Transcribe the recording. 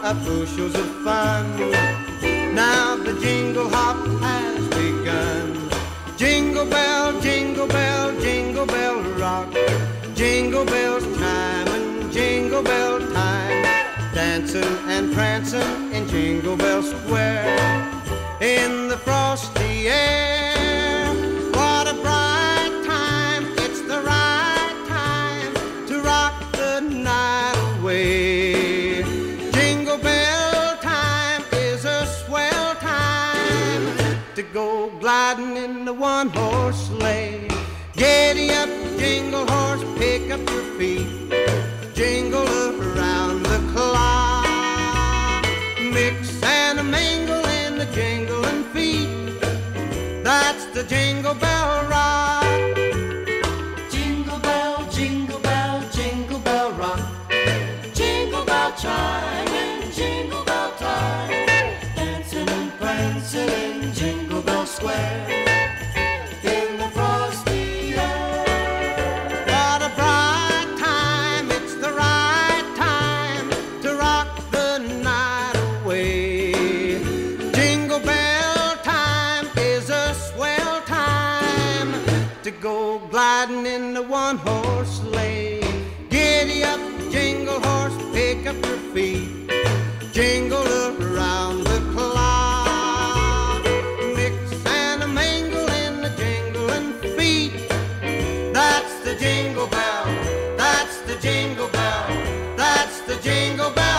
bushels of fun. Now the jingle hop has begun. Jingle bell, jingle bell, jingle bell rock. Jingle bells chime and jingle bell time. Dancing and prancing in Jingle Bell Square. In the frosty air, what a bright time. It's the right time to rock the night away. Jingle bell time is a swell time to go gliding in the one-horse sleigh. Giddy up, jingle horse, pick up your feet. Jingle around the clock. Mix and a mingle in the jingling feet. That's the Jingle Bell Rock. Jingle bell, jingle bell, jingle bell rock. Jingle bell chime and jingle bell time. Dancing and prancing in Jingle Bell Square. In the frosty air. What a bright time, it's the right time to rock the night away. Jingle bell time is a swell time to go gliding in the one-horse sleigh. Giddy up, jingle horse, pick up your feet. Jingle around the clock. Mix and a mingle in the jingling feet. That's the jingle bell, that's the jingle bell, that's the jingle bell.